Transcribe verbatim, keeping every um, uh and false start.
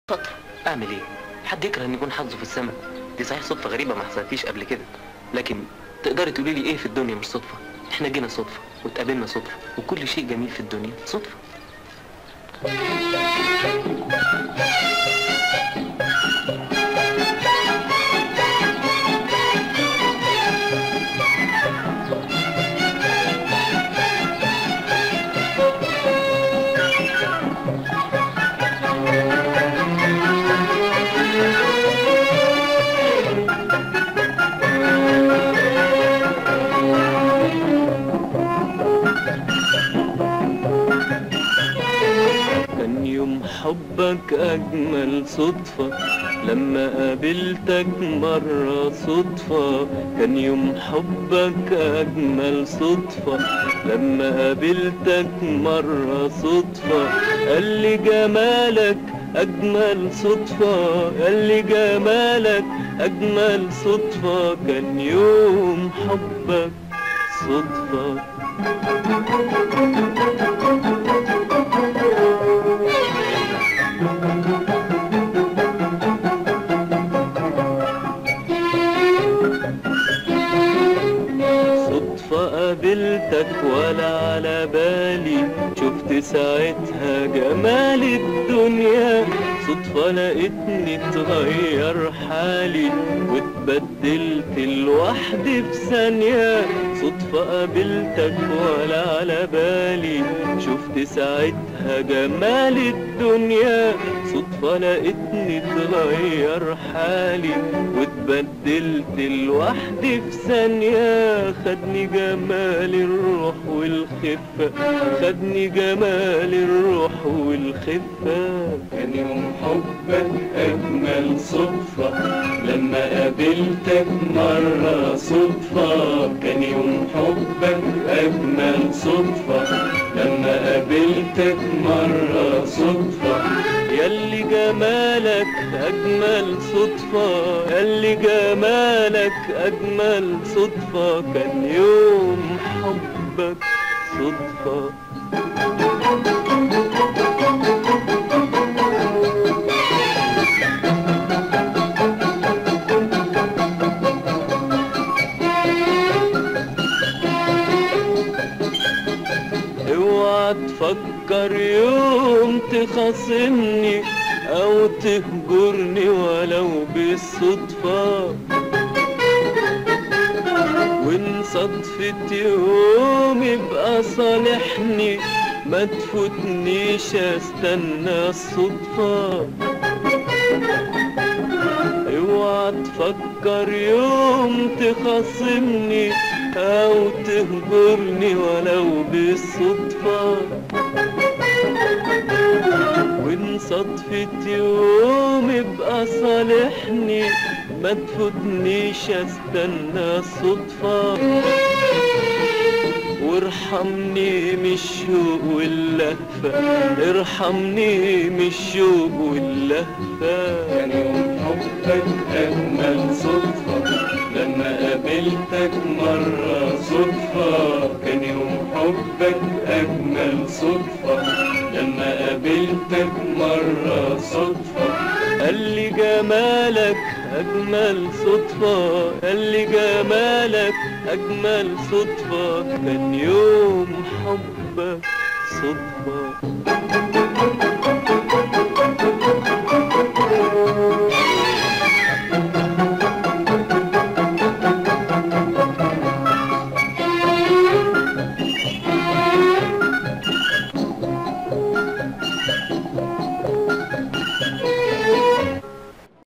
فترة اعمل ايه؟ حد يكره ان يكون حظه في السماء؟ دي صحيح صدفة غريبة ما حصلتليش قبل كده، لكن تقدري تقولي لي ايه في الدنيا مش صدفة؟ احنا جينا صدفة واتقابلنا صدفة، وكل شيء جميل في الدنيا صدفة. حبك أجمل صدفة لما قابلتك مرة صدفة، كان يوم حبك أجمل صدفة لما قابلتك مرة صدفة، قال لي جمالك أجمل صدفة، قال لي جمالك أجمل صدفة، كان يوم حبك صدفة. قابلتك ولا على بالي، شفت ساعتها جمال الدنيا، صدفة لقيتني اتغير حالي واتبدلت لوحدي في ثانية، صدفة قابلتك ولا على بالي، شفت ساعتها جمال الدنيا، صدفة لقيتني اتغير حالي واتبدلت لوحدي في ثانية، خدني جمال الروح والخفة، خدني جمال الروح والخفة، كان يوم حبك أجمل صدفة لما قابلتك مرة صدفة، كان يوم حبك أجمل صدفة لما قابلتك مرة صدفة، ياللي جمالك أجمل صدفة، ياللي جمالك أجمل صدفة، كان يوم حبك صدفة. اوعى تفكر يوم تخاصمني او تهجرني ولو بالصدفة، وان صدفة يوم يبقى صالحني ما تفوتنيش استنى الصدفة، اوعى تفكر يوم تخاصمني او تهجرني ولو بالصدفة، وان صدفة يوم يبقى صالحني ما تفوتنيش استنى الصدفة، وارحمني من الشوق واللهفة، ارحمني من الشوق واللهفة، كان يوم حبك أجمل صدفة لما قابلتك مرة صدفة، كان يوم حبك أجمل صدفة لما قابلتك مرة صدفة، قال لي جمالك أجمل صدفة، قال لي جمالك أجمل صدفة، كان يوم حبك صدفة.